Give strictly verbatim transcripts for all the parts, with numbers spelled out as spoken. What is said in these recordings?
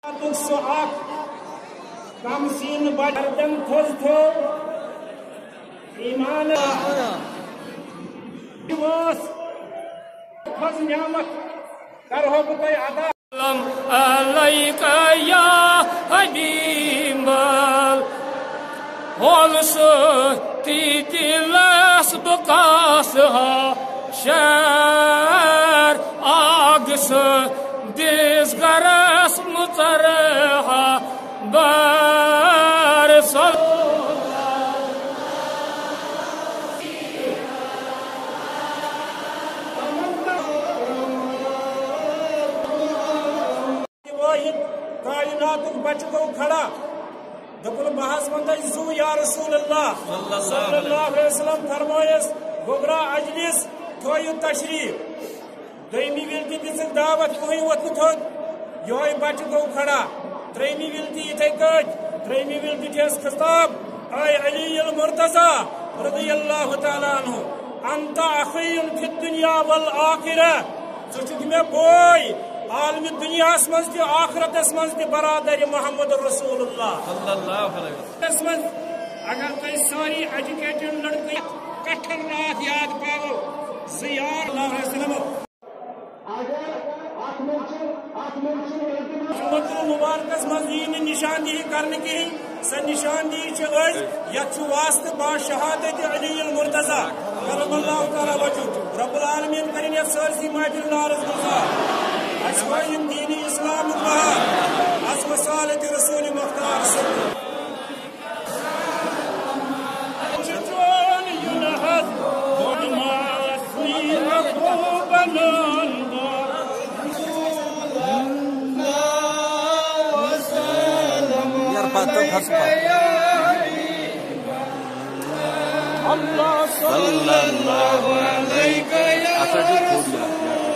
Come scene बर्दन those थो ईमान those नियामत करहो बतय अदा अलैका या हबीब होलस ती दिलस बकास हा शर आगस दिस गरस मुतरहा बरसल कायनात बच गो खड़ा दपुल बहस मंद जू या रसूल अल्लाह सल्लल्लाहु अलैहि वसल्लम फरमायस गोबरा अजलिस थोयु तशरीफ दोयमी विलती दिसक दावत कोई वत थोद योय बच गो खड़ा त्रेमी विलती इथे कज त्रेमी विलती टेस खिताब आय अली अल मुर्तजा रदियल्लाहु तआला अन्हु अंत अखीन फि दुनिया वल आखिरह सुचुक में बोय आलमी दुनिया मज तो आखरत मज तो बरादर मोहम्मद रसूलुल्लाह सल्लल्लाहु अलैहि वसल्लम अगर तुम सारी एजुकेटेड लड़के कठन रात याद पाओ ज़ियार मुबारकस मज निशानदेही करने की स निशानदेही यह वास्ते बा शहादत अली मुर्तजा करमल्लाहु तआला वजह रब्बुल आलमीन करिन सरसी महफिल नारज गुजार अशवाइन दीन इस्लाम बहार अस वसालत रसूल मुख्तार चचोन युनहद दुमा सी अबूबनन यार पातो खसपा अल्लाह सल्लल्लाहु अलैहि वसल्लम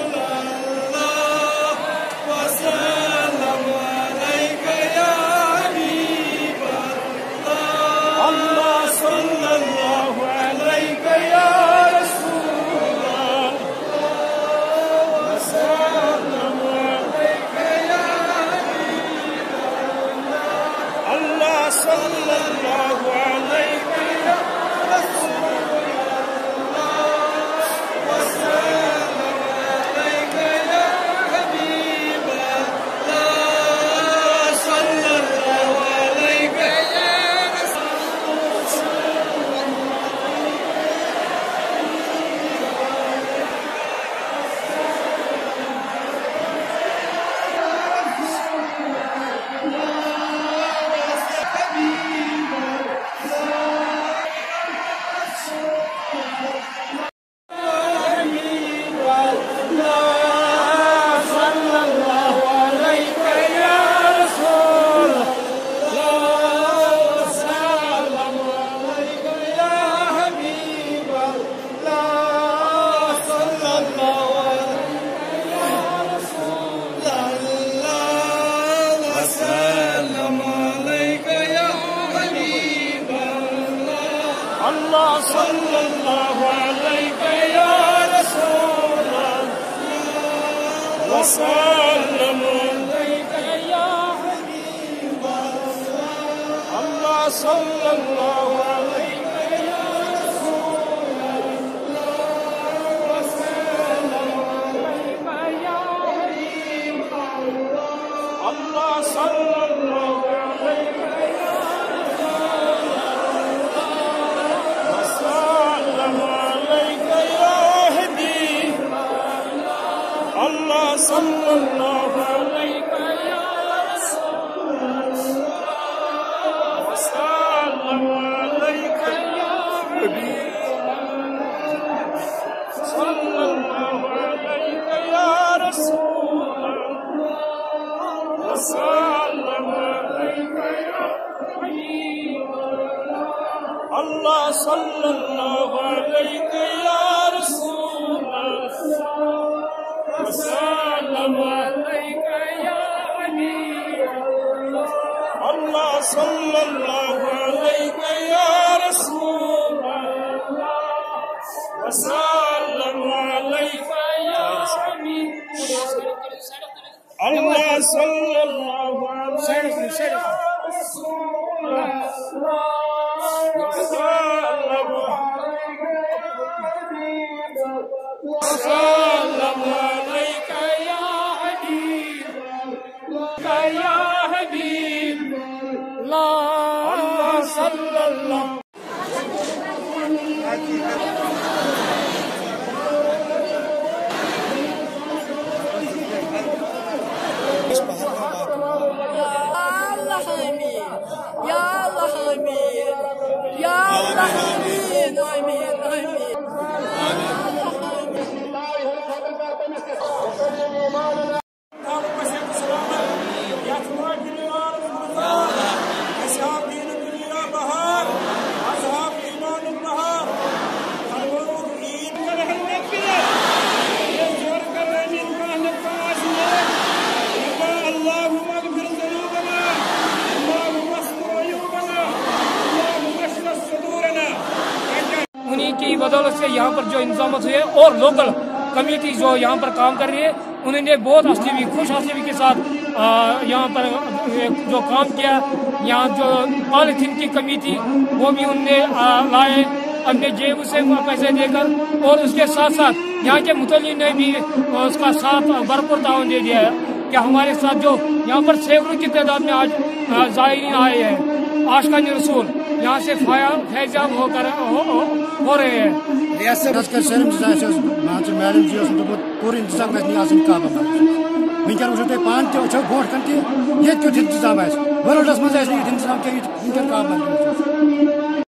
अल्लाह सल्लल्लाहु अलैहि या रसूल वसल्लम अलैका या हबीब अल्लाह सल्लल्लाहु अलैहि या रसूल वसल्लम अलैका या हबीब अल्लाह सल्लल्लाहु अलैहि अल्लाह सल्लल्लाहु अलैहि या रसूल वसल्लम अलैका या हबीब सल्लल्लाहु अलैहि या रसूल वसल्लम अलैका या हबीब अल्लाह सल्लल्लाहु अलैहि या रसूल वसल्लम अलैका या हबीब अल्लाह सल्लल्लाहु अलैहि या रसूल वसल्लम अलैका या हबीब अल्लाह सल्लल्लाहु की बदौलत से यहाँ पर जो इंतजाम हुए और लोकल कमेटी जो यहाँ पर काम कर रही है उन्होंने बहुत हंसी खुश हंसी के साथ यहाँ पर जो काम किया। यहाँ जो पॉलिथीन की कमी थी वो भी उनने लाए अपने जेब से पैसे देकर, और उसके साथ साथ यहाँ के मुतल्ली ने भी उसका साथ भरपूर ताउन दे दिया है कि हमारे साथ जो यहाँ पर सैकड़ों की तादाद में आज ज़ायरीन आए हैं आशिकान रसूल यहाँ से फैजाब होकर हो, हो, हो रहे हैं। रियासत का शहर में मैडम जी पूरे इंतजाम वनकन वो पान तो वो बोट कन ये इंतजाम वर्ल्डस मज इंतजाम क्या